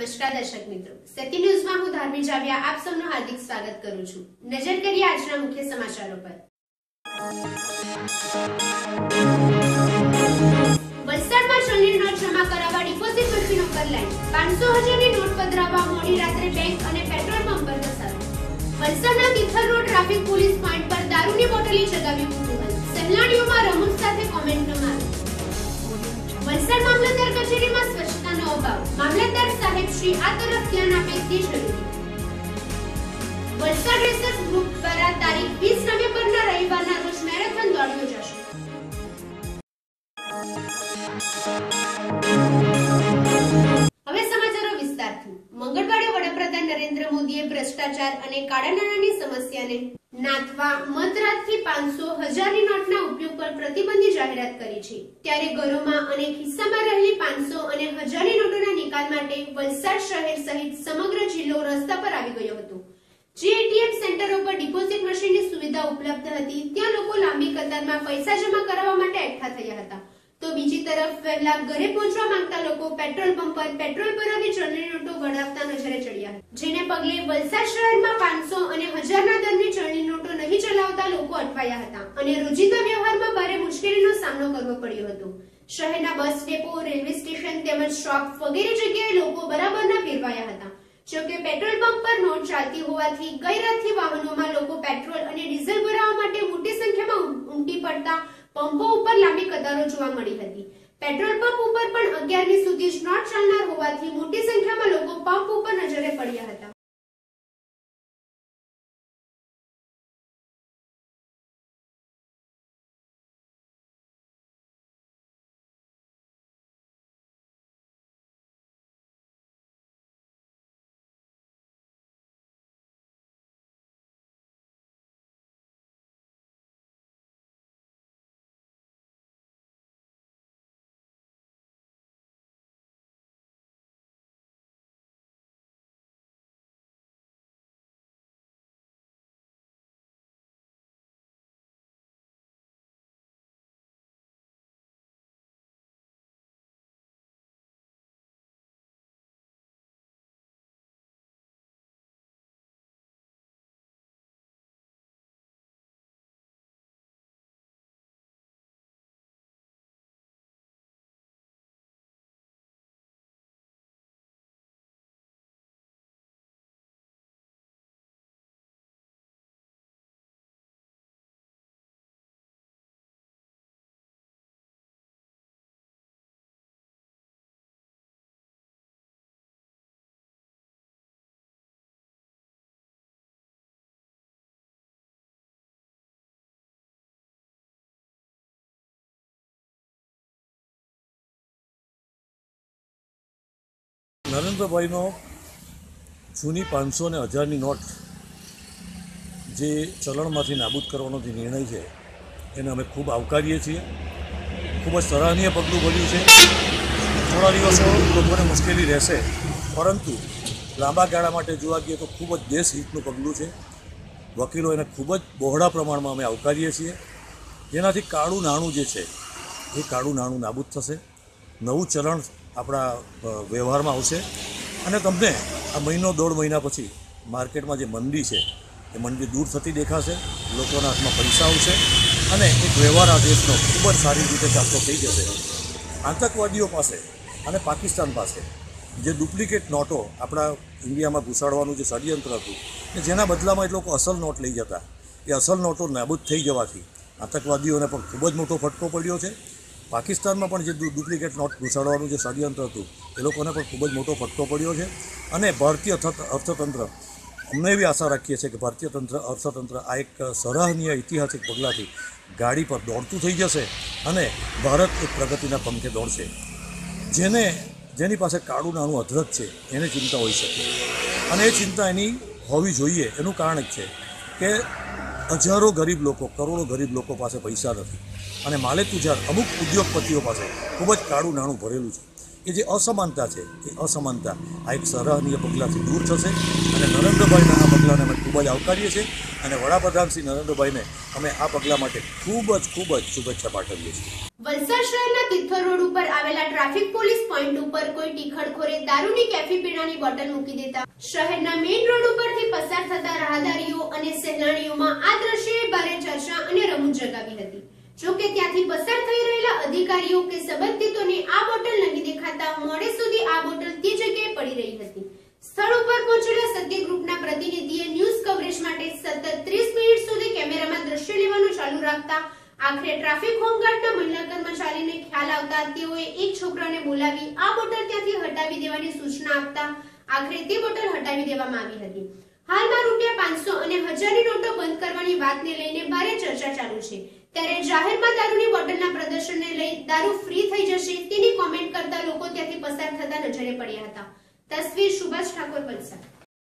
નમસ્કાર દર્શક મિત્રો, સત્ય ન્યૂઝમાં હું ધાર્મી જાવિયા આપ સૌનું હાર્દિક સ્વાગત કરું છું। નજર કરીએ આજના મુખ્ય સમાચારો પર। વલસાડમાં ચલણી નોટ જમા કરાવવા ડિપોઝિટ મશીનો પર લાઈન, 500,000ની નોટ પધરાવવા મોડી રાત્રે બેંક અને પેટ્રોલ પંપ પર ધસારો। વલસાડના Tithal road traffic police point પર દારૂની બોટલી ચગાવી કુતૂહલ, સહેલાણીઓમાં રમૂજ સાથે કોમેન્ટનો મારો। વલસાડ મામલતદાર કચેરીમાં સ્વચ્છતાનો અભાવ, મામલતદાર સાહેબ શ્રી આ તરફ ધ્યાન આપે તે જરૂરી। વલસાડ રેસર્સ ગ્રુપ દ્વારા તારીખ 20 નવેમ્બરના રવિવારના રોજ મેરેથોન દોડ યોજાશે। હવે સમાચારો વિસ્તારથી। મંગળવારે વડાપ્રધાન નરેન્દ્ર મોદીએ ભ્રષ્ટાચાર અને કાળા નાણાંની સમસ્યાને નાથવા મધરાતથી 500,000ની નોટના ઉપયોગ પર પ્રતિબંધની જાહેરાત કરી છે। ત્યારે ઘરોમાં અને ખિસ્સામાં રહેલી 500 અને 1000ની નોટોના નિકાલ માટે વલસાડ શહેર સહિત સમગ્ર જિલ્લો રસ્તા પર આવી ગયો હતો। જે એટીએમ સેન્ટરો પર ડિપોઝિટ મશીનની સુવિધા ઉપલબ્ધ હતી ત્યાં લોકો લાંબી કતારમાં પૈસા જમા કરાવવા માટે એકઠા થયા હતા, તો બીજી તરફ વહેલા ઘરે પહોંચવા માંગતા લોકો પેટ્રોલ પંપ પર પેટ્રોલ ભરાવી ચલણી નોટો વળાવતા નજરે ચડ્યા હતા, જેને પગલે વલસાડ શહેરમાં 500 અને 1000ના દરની ચલણી નોટો નહીં ચલાવતા લોકો અટવાયા હતા અને રોજિંદા વ્યવહારમાં ભારે મુશ્કેલીનો સામનો કરવો પડ્યો હતો। શહેરના બસ ડેપો, રેલવે સ્ટેશન તેમજ શોપ વગેરે જગ્યાએ લોકો બરાબરના ફેરવાયા હતા। જોકે પેટ્રોલ પંપ પર નોટ ચાલતી હોવાથી ગઈ રાતથી વાહનોમાં લોકો પેટ્રોલ અને ડીઝલ ભરાવવા માટે મોટી સંખ્યામાં ઉમટી પડતા પંપો ઉપર લાંબી કતારો જોવા મળી હતી। પેટ્રોલ પંપ ઉપર પણ 11મી સુધી જ નોટ ચાલનાર હોવાથી મોટી સંખ્યામાં લોકો પંપ ઉપર નજરે પડ્યા હતા। નરેન્દ્રભાઈનો જૂની 500 અને 1000ની નોટ જે ચલણમાંથી નાબૂદ કરવાનો જે નિર્ણય છે એને અમે ખૂબ આવકારીએ છીએ। ખૂબ જ સરાહનીય પગલું બન્યું છે। થોડા દિવસો લોકોને મુશ્કેલી રહેશે, પરંતુ લાંબા ગાળા માટે જોવા જઈએ તો ખૂબ જ દેશહિતનું પગલું છે। વકીલો એને ખૂબ જ બહોળા પ્રમાણમાં અમે આવકારીએ છીએ, જેનાથી કાળું નાણું જે છે એ કાળું નાણું નાબૂદ થશે, નવું ચલણ આપણા વ્યવહારમાં આવશે અને તમને આ મહિનો દોઢ મહિના પછી માર્કેટમાં જે મંદી છે એ મંદી દૂર થતી દેખાશે, લોકોના હાથમાં પૈસા આવશે અને એક વ્યવહાર આ દેશનો ખૂબ જ સારી રીતે ચાલતો થઈ જશે। આતંકવાદીઓ પાસે અને પાકિસ્તાન પાસે જે ડુપ્લિકેટ નોટો આપણા ઇન્ડિયામાં ઘૂસાડવાનું જે ષડયંત્ર હતું કે જેના બદલામાં એ લોકો અસલ નોટ લઈ જતા, એ અસલ નોટો નાબૂદ થઈ જવાથી આતંકવાદીઓને પણ ખૂબ જ મોટો ફટકો પડ્યો છે। પાકિસ્તાનમાં પણ જે ડુપ્લિકેટ નોટ ઘૂસાડવાનું જે ષડયંત્ર હતું એ લોકોને પણ ખૂબ જ મોટો ફટકો પડ્યો છે અને ભારતીય અર્થતંત્ર, અમને એવી આશા રાખીએ છીએ કે ભારતીય અર્થતંત્ર આ એક સરાહનીય ઐતિહાસિક પગલાંથી ગાડી પર દોડતું થઈ જશે અને ભારત એક પ્રગતિના પંખે દોડશે। જેની પાસે કાળું નાણું અધરક છે એને ચિંતા હોઈ શકે અને એ ચિંતા એની હોવી જોઈએ। એનું કારણ જ છે કે હજારો ગરીબ લોકો, કરોડો ગરીબ લોકો પાસે પૈસા નથી અને માલે તુજાર અમુક ઉદ્યોગપતિઓ પાસે ખૂબ જ કાળું નાણું ભરેલું છે। કે જે અસમાનતા છે એ અસમાનતા આ એક સરાહનીય પગલાંથી દૂર થશે અને નરેન્દ્રભાઈના આ પગલાંને અમે ખૂબ જ આવકારીએ છીએ અને વડાપ્રધાન શ્રી નરેન્દ્રભાઈને અમે આ પગલાં માટે ખૂબ જ શુભેચ્છા પાઠવીએ છીએ. વલસાડ શહેરના તિથલ રોડ ઉપર આવેલા ટ્રાફિક પોલીસ પોઈન્ટ ઉપર કોઈ ટીખડખોરે દારૂની કેફી પીણાની બોટલ મૂકી દેતા શહેરના મેઇન રોડ ઉપરથી પસાર થતા રાહદારીઓ અને સહેલાણીઓમાં આ દ્રશ્યએ ભારે ચર્ચા અને રમૂજ જગાવી હતી. જો કે ત્યાંથી પસાર થઈ રહેલા અધિકારીઓ કે સંબંધિતોને આ બોટલ નહીં દેખાતા મોડે સુધી આ બોટલ તે જગ્યાએ પડી રહી હતી. સ્થળ ઉપર પહોંચેલા સત્ય ગ્રુપના પ્રતિનિધિએ ન્યૂઝ કવરેજ માટે સતત 30 મિનિટ સુધી કેમેરામાં દ્રશ્ય લેવાનું ચાલુ રાખતા આખરે ટ્રાફિક હોમગાર્ડના મહિલા કર્મચારીને ખ્યાલ આવતા તેઓએ એક છોકરાને બોલાવી આ બોટલ ત્યાંથી હટાવી દેવાની સૂચના આપતા આખરે તે બોટલ હટાવી દેવામાં આવી હતી. હાલમાં ₹500 અને 1000ની નોટો બંધ કરવાની વાતને લઈને ભારે ચર્ચા ચાલુ છે. ત્યારે જાહેરમાં દારૂની બોટલના પ્રદર્શનને લઈ દારૂ ફ્રી થઈ જશે તેની કોમેન્ટ કરતા લોકો ત્યાંથી પસાર થતા નજરે પડ્યા હતા. તસવીર સુભાષ ઠાકોર, વલસાડ.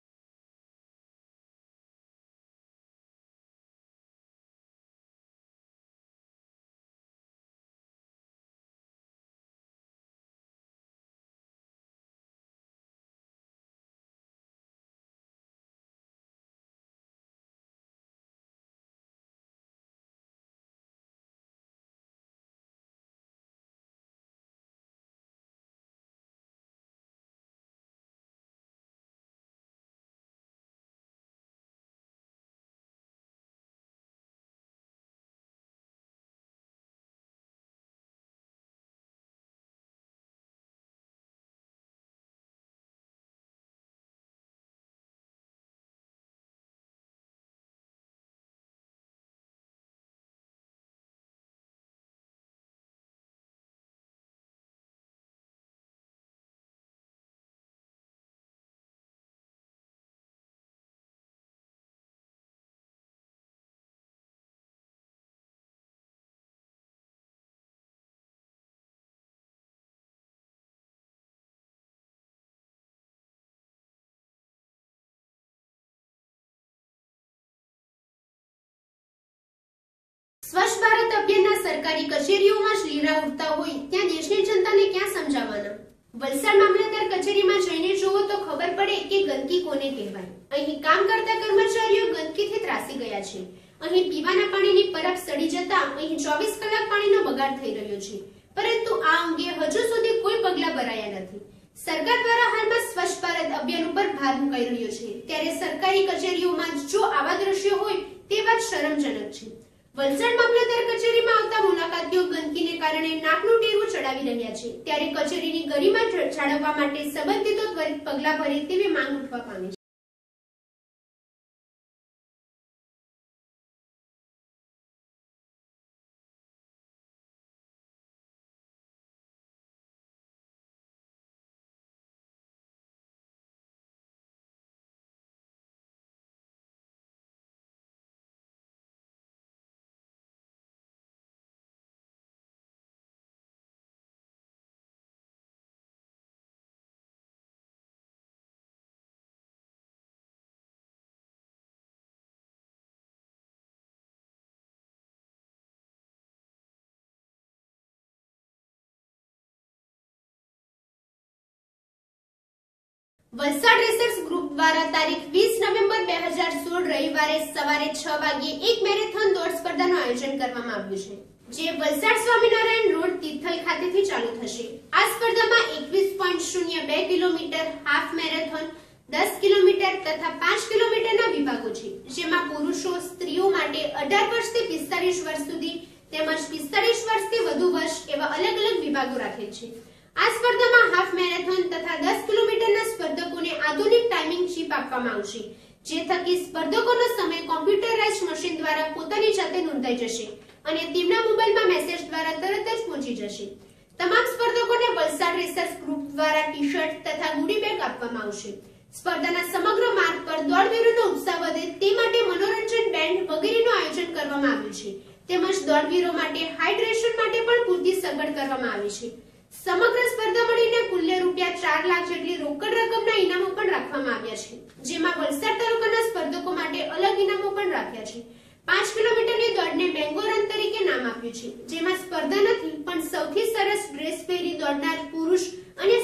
સ્વચ્છ ભારત અભિયાનના સરકારી કચેરીઓમાં જ લીરા ઉડતા હોય ત્યાં દેશની જનતાને ક્યાં સમજાવવાના? વલસાડ મામલતદાર કચેરીમાં જઈને જોવો તો ખબર પડે કે ગંદકી કોને કહેવાય. અહીં કામ કરતા કર્મચારીઓ ગંદકીથી ત્રાસી ગયા છે. અહીં પીવાના પાણીની પરબ સડી જતા અહીં 24 કલાક પાણીનો બગાડ થઈ રહ્યો છે. પરંતુ આ અંગે હજુ સુધી કોઈ પગલાં ભરાયા નથી. સરકાર દ્વારા હાલમાં સ્વચ્છ ભારત અભિયાન ઉપર ભાર મુકાઈ રહ્યો છે. ત્યારે સરકારી કચેરીઓમાં જો આવા દ્રશ્યો હોય તે વાત શરમજનક છે. વલસાડ મામલતદાર કચેરીમાં આવતા મુલાકાતીઓ ગંદકીને કારણે નાકનું ટેરવું ચડાવી રહ્યા છે. ત્યારે કચેરીની ગરિમા જાળવવા માટે સંબંધિતો ત્વરિત પગલાં ભરે તેવી માંગ ઉઠવા પામી છે. વલસાડ રેસર્સ ગ્રુપ દ્વારા તારીખ 20 નવેમ્બર 2016 રવિવારે સવારે 6 વાગ્યે એક મેરેથોન દોડ સ્પર્ધાનું આયોજન કરવામાં આવ્યું છે, જે વલસાડ સ્વામિનારાયણ રોડ તિથલ ખાતેથી ચાલુ થશે. આ સ્પર્ધામાં 21.02 કિલોમીટર હાફ મેરેથોન, 10 કિલોમીટર તથા 5 કિલોમીટરના વિભાગો છે, જેમાં પુરુષો, સ્ત્રીઓ માટે 18 વર્ષથી 45 વર્ષ સુધી તેમજ 45 વર્ષથી વધુ વર્ષ એવા અલગ અલગ વિભાગો રાખેલ છે. આ સ્પર્ધામાં હાફ મેરેથોન તથા 10 કિલોમીટરના સ્પર્ધકોને આધુનિક ટાઈમિંગ ચિપ આપવામાં આવશે, જે થકી સ્પર્ધકોનો સમય કોમ્પ્યુટરાઇઝ્ડ મશીન દ્વારા પોતાની જાતે નોંધાઈ જશે અને તેમના મોબાઈલમાં મેસેજ દ્વારા તરત જ પહોંચી જશે. તમામ સ્પર્ધકોને વલસાડ રેસર્સ ગ્રુપ દ્વારા ટી-શર્ટ તથા ગુડી બેગ આપવામાં આવશે. સ્પર્ધાના સમગ્ર માર્ગ પર દોડવીરોનો ઉત્સાહ વધે તે માટે મનોરંજન બેન્ડ વગેરેનું આયોજન કરવામાં આવ્યું છે, તેમજ દોડવીરો માટે હાઇડ્રેશન માટે પણ પૂરતી સગવડ કરવામાં આવી છે. સમગ્ર સ્પર્ધા મળીને કુલ ₹4 લાખ જેટલી રોકડ રકમના ઇનામો પણ રાખવામાં આવ્યા છે, જેમાં વલસાડ તાલુકાના સ્પર્ધકો માટે અલગ ઇનામો પણ રાખ્યા છે. 5 કિલોમીટરની દોડને બેંગો રન તરીકે નામ આપ્યું છે, જેમાં સ્પર્ધા નથી પણ સૌથી સરસ ડ્રેસ પહેરી દોડનાર પુરુષ અને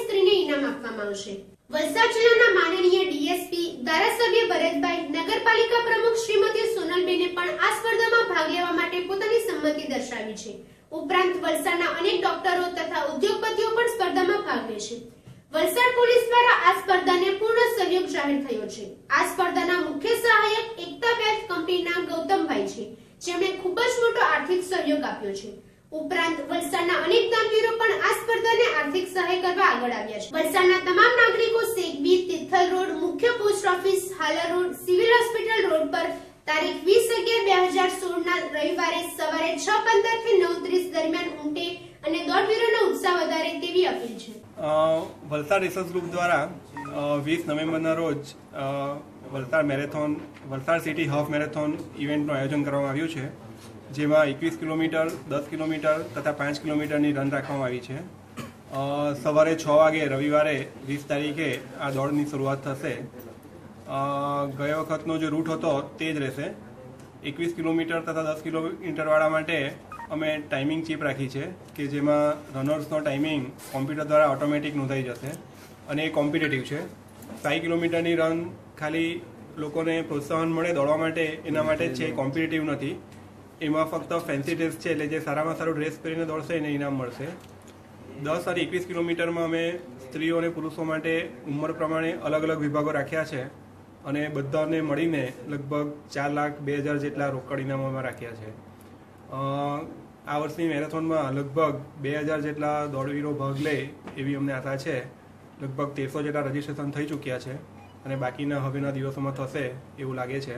કરવામાં આવશે। વલસાડ જિલ્લાના માનનીય ડીએસપી ધારાસભ્ય ભરતભાઈ, નગરપાલિકા પ્રમુખ શ્રીમતી સોનલબેને પણ આ સ્પર્ધામાં ભાગ લેવા માટે પોતાની સંમતિ દર્શાવી છે। ઉપરાંત વલસાડના અનેક ડોક્ટરો તથા ઉદ્યોગપતિઓ પણ સ્પર્ધામાં ભાગ લેશે। વલસાડ પોલીસ દ્વારા આ સ્પર્ધાને પૂર્ણ સહયોગ જાહેર થયો છે। આ સ્પર્ધાના મુખ્ય સહાયક એકતા વેલ્થ કંપનીના ગૌતમભાઈ છે, જેમણે ખૂબ જ મોટો આર્થિક સહયોગ આપ્યો છે। ઉપરાંત વલસાડના અનેક દાનવીરો પણ આ સ્પર્ધાને આર્થિક સહાય કરવા આગળ આવ્યા છે। વલસાડના તમામ નાગરિકો શેખબી, તિથલ રોડ, મુખ્ય પોસ્ટ ઓફિસ, હાલા રોડ, સિવિલ હોસ્પિટલ રોડ પર તારીખ 20/11/2016 ના રવિવારે સવારે 6:15 થી 9:30 દરમિયાન ઉમટે અને દોડવીરોનો ઉત્સાહ વધારે તેવી અપીલ છે। વલસાડ રિસર્ચ ગ્રુપ દ્વારા 20 નવેમ્બરના રોજ Valsad marathon, Valsad city half marathon ઇવેન્ટનું આયોજન કરવામાં આવ્યું છે, જેમાં 21 કિલોમીટર, 10 કિલોમીટર તથા 5 કિલોમીટરની રન રાખવામાં આવી છે। સવારે 6 વાગે રવિવારે 20 તારીખે આ દોડની શરૂઆત થશે। ગયા વખતનો જે રૂટ હતો તે જ રહેશે। 21 કિલોમીટર તથા 10 કિલોમીટરવાળા માટે અમે ટાઈમિંગ ચીપ રાખી છે કે જેમાં રનર્સનો ટાઈમિંગ કોમ્પ્યુટર દ્વારા ઓટોમેટિક નોંધાઈ જશે અને એ કોમ્પિટેટિવ છે। 5 કિલોમીટરની રન ખાલી લોકોને પ્રોત્સાહન મળે દોડવા માટે એના માટે જ છે, કોમ્પિટેટિવ નથી। એમાં ફક્ત ફેન્સી ડ્રેસ છે, એટલે જે સારામાં સારો ડ્રેસ પહેરીને દોડશે એને ઇનામ મળશે। 10 અને 21 કિલોમીટરમાં અમે સ્ત્રીઓ અને પુરુષો માટે ઉંમર પ્રમાણે અલગ અલગ વિભાગો રાખ્યા છે અને બધાને મળીને લગભગ 4,02,000 જેટલા રોકડ ઇનામો અમે રાખ્યા છે। આ વર્ષની મેરેથોનમાં લગભગ 2,000 જેટલા દોડવીરો ભાગ લે એવી અમને આશા છે। લગભગ 1300 જેટલા રજીસ્ટ્રેશન થઈ ચૂક્યા છે અને બાકીના હવેના દિવસોમાં થશે એવું લાગે છે।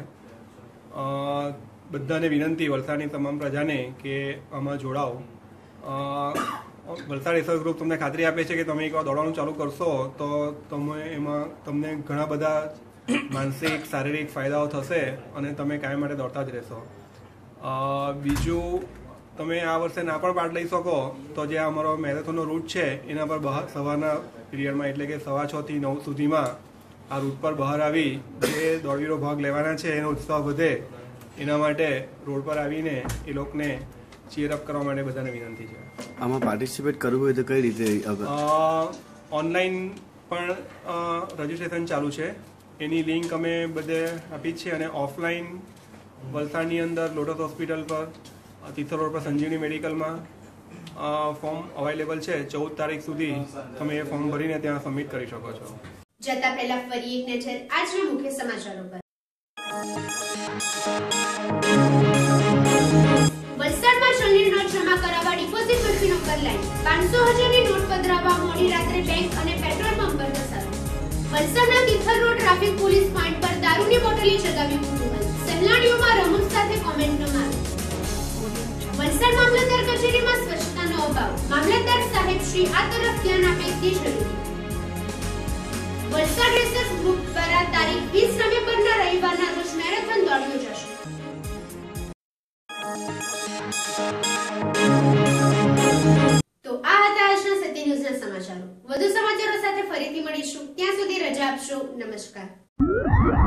બધાને વિનંતી, વલસાડની તમામ પ્રજાને, કે આમાં જોડાઓ। વલસાડ રિસર્ચ ગ્રુપ તમને ખાતરી આપે છે કે તમે એકવાર દોડવાનું ચાલુ કરશો તો તમને ઘણા બધા માનસિક, શારીરિક ફાયદાઓ થશે અને તમે કાયમ માટે દોડતા જ રહેશો। બીજું, તમે આ વર્ષે ના પણ પાર્ટ લઈ શકો તો જે અમારો મેરેથોનનો રૂટ છે એના પર બહાર સવારના પીરિયડમાં, એટલે કે 6:15 થી 9 સુધીમાં આ રૂટ પર બહાર આવી જે દોડવીરો ભાગ લેવાના છે એનો ઉત્સાહ વધે એના માટે રોડ પર આવીને એ લોકોને ચીયરઅપ કરવા માટે બધાને વિનંતી છે। આમાં પાર્ટિસિપેટ કરવું હોય તો કઈ રીતે? ઓનલાઈન પણ રજીસ્ટ્રેશન ચાલુ છે, એની લિંક અમે બધે આપી છે। અને ઓફલાઈન વલસાડની અંદર લોટસ હોસ્પિટલ પર, તિથલ રોડ પર સંજીવની મેડિકલમાં ફોર્મ અવેલેબલ છે। 14 તારીખ સુધી તમે એ ફોર્મ ભરીને ત્યાં સબમિટ કરી શકો છો। જતા પહેલા ફરી એક નજર આજના મુખ્ય સમાચારો પર। વલસાડમાં ચલણી નોટ જમા કરાવવા ડિપોઝિટ મશીનો પર લાઈન, 500,000ની નોટ પધરાવવા મોડી રાત્રે બેંક અને પેટ્રોલ પંપ પર ધસારો। વલસાડના Tithal road traffic police point પર દારૂની બોટલી જગાવી કુતૂહલ, સહેલાણીઓમાં રમૂજ સાથે કોમેન્ટનો માર। વલસાડ મામલતદાર કચેરીમાં સ્વચ્છતાનો અભાવ, મામલતદાર સાહેબ શ્રી આ તરફ ધ્યાન આપે તે જરૂરી। વલસાડ રિસર્ચ ગ્રુપ દ્વારા તારીખ 20 નવેમ્બરના રવિવારના રોજ મેરેથોન દોડ યોજાશે। તો આ હતા આજના સત્ય ન્યૂઝના સમાચારો। વધુ સમાચારો સાથે ફરીથી મળીશું, ત્યાં સુધી રજા આપશો। નમસ્કાર।